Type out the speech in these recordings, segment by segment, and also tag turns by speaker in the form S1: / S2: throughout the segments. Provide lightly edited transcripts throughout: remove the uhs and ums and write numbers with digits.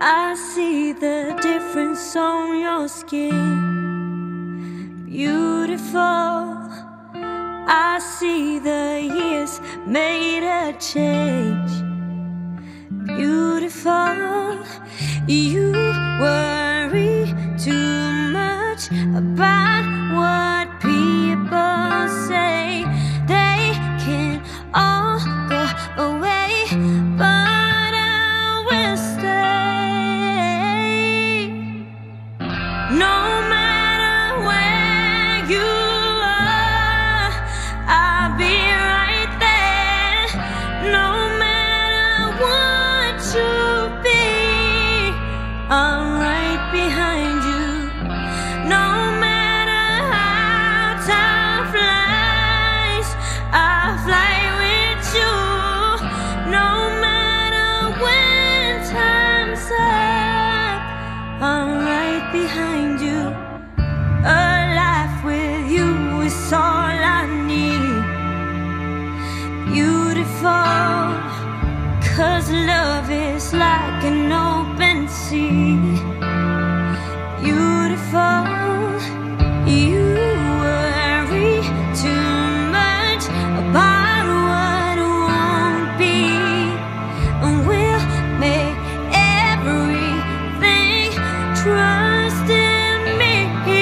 S1: I see the difference on your skin. Beautiful. I see the years made a change. Beautiful. You worry too much about what people say. They can all go away, but I will stay. No matter where you are, I'll be right there. No matter what you be, I'm right behind you. No matter how time flies, I'll fly with you. No matter when time's up, I'm right behind you. A life with you is all I need. Beautiful, 'cause love is like an open sea. Beautiful, you worry too much about what won't be, and we'll make everything. Trust in me.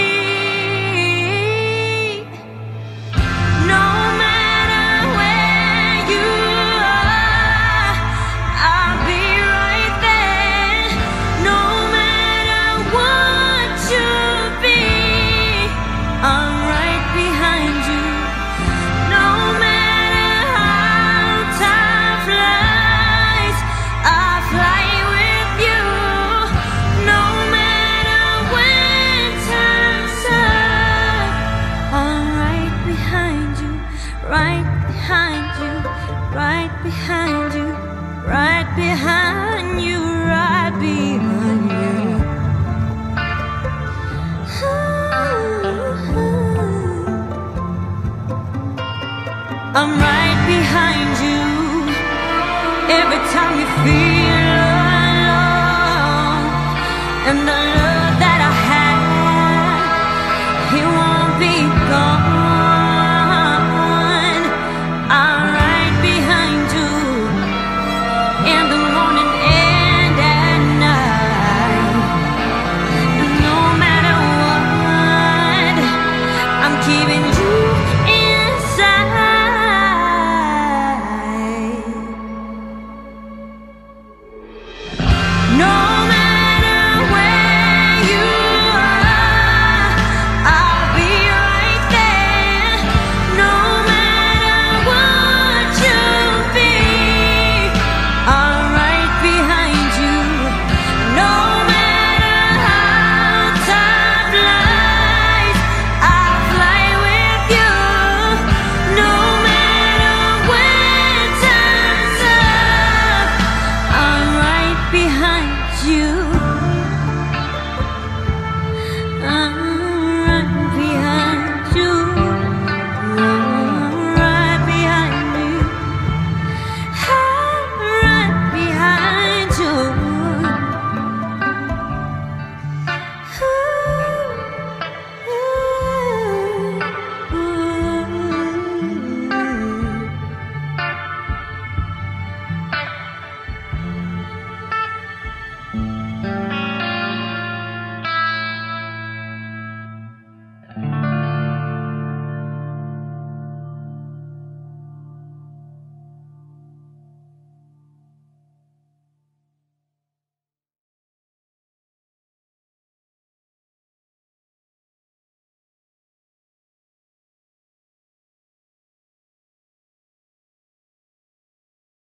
S1: No matter where you are, I'll be right there. No matter what you be, I'm right behind you. No matter how time flies, I'll fly with you. No matter when time's up, I'm right behind you, right behind you, right behind you, right behind you, right behind you. I'm right behind you. Every time you feel alone, and the love that I had, it won't be gone.